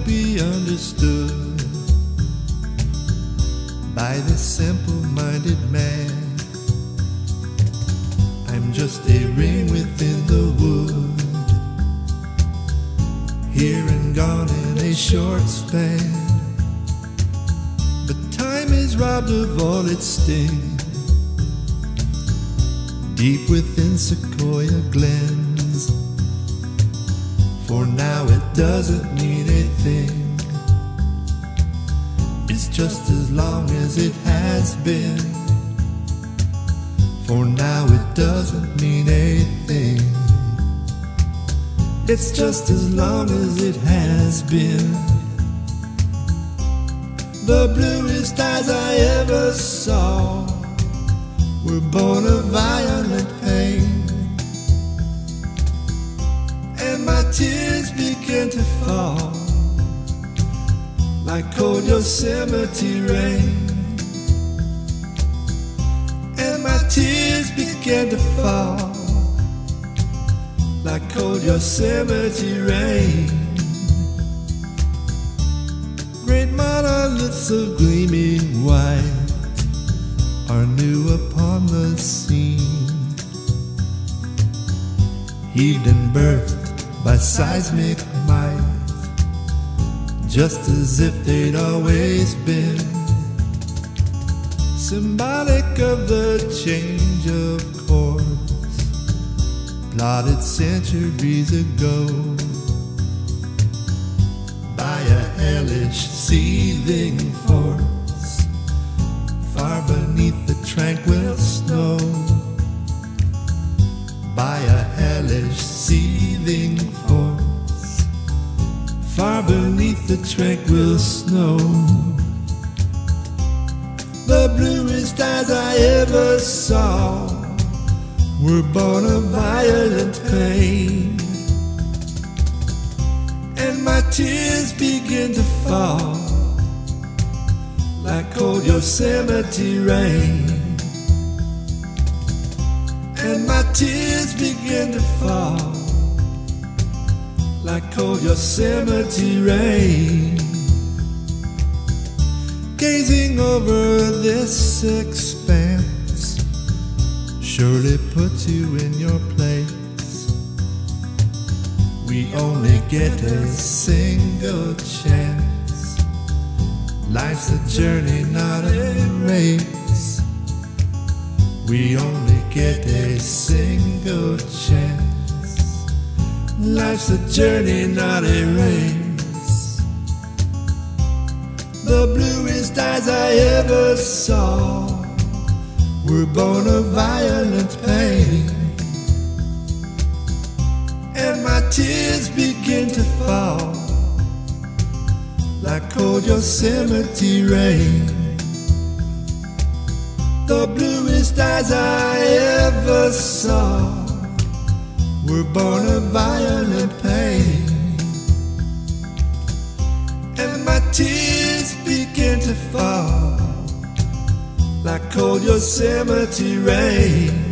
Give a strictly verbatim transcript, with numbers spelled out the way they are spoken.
be understood by this simple-minded man. I'm just a ring within the wood, here and gone in a short span. But time is robbed of all its sting, deep within sequoia glens. For now it doesn't mean a thing, it's just as long as it has been. For now it doesn't mean a thing, it's just as long as it has been. The bluest eyes I ever saw were born of violent pain, and my tears began to fall like cold Yosemite rain. And my tears began to fall like cold Yosemite rain. Great monoliths of gleaming white are new upon the scene, heaved and birthed by seismic might, just as if they'd always been, symbolic of the change of course plotted centuries ago by a hellish seething force far beneath the tranquil snow. By a hellish seething force far beneath the tranquil snow. The bluest eyes I ever saw were born of violent pain, and my tears begin to fall like cold Yosemite rain. And my tears begin to fall like cold Yosemite rain. Gazing over this expanse surely puts you in your place. We only get a single chance. Life's a journey, not a race. We only get a single chance. Life's a journey, not a race. The bluest eyes I ever saw were born of violent pain, and my tears begin to fall like cold Yosemite rain. The bluest eyes I ever saw were born of violent pain, and my tears begin to fall like cold Yosemite rain.